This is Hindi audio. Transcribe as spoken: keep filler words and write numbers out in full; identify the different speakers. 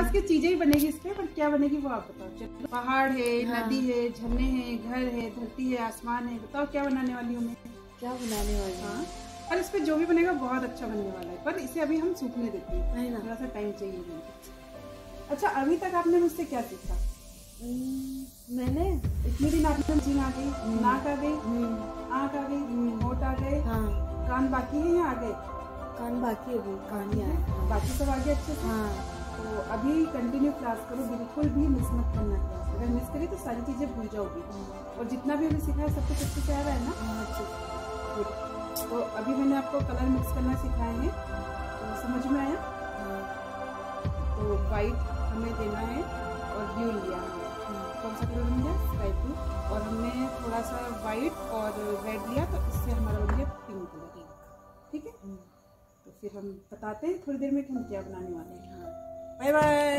Speaker 1: आसपास की चीजें ही बनेगी इस पे, पर क्या बनेगी वो आप बताओ। चलो, पहाड़ है,
Speaker 2: हाँ।
Speaker 1: नदी है, झरने हैं, घर है, धरती है, आसमान है, बताओ क्या बनाने वाली हूँ मैं।
Speaker 2: क्या बनाने वाली?
Speaker 1: हाँ, और इस पे जो भी बनेगा बहुत अच्छा बनने वाला है, पर इसे अभी हम सूखने देते हैं,
Speaker 2: है ना?
Speaker 1: थोड़ा सा टाइम चाहिए। अच्छा, अभी तक आपने मुझसे क्या सीखा?
Speaker 2: मैंने
Speaker 1: इतने दिन आपने जीन आ गई, नाक आ गई, आँख आ गई, होठ आ गए,
Speaker 2: हाँ
Speaker 1: कान बाकी है या आ गए?
Speaker 2: कान बाकी है, वो कान ही आया। हाँ।
Speaker 1: बाकी सब आगे अच्छे से।
Speaker 2: हाँ।
Speaker 1: तो अभी कंटिन्यू क्लास करो, बिल्कुल भी मिस मत करना क्लास। अगर मिस करी तो सारी चीजें भूल जाओगी, और जितना भी अभी सीखा है सब कुछ अच्छे से आ रहा है ना? अच्छे। तो अभी मैंने आपको कलर मिक्स करना सिखाए हैं, तो समझ में आया? तो वाइट हमें देना है और ब्लू लिया है। कौन सा कलर बन गया? Sky blue. और हमने थोड़ा सा वाइट और रेड लिया, तो इससे हमारा बन गया पिंक कलर। ठीक है, तो फिर हम बताते हैं थोड़ी देर में कि हम क्या बनाने वाले हैं। Bye bye.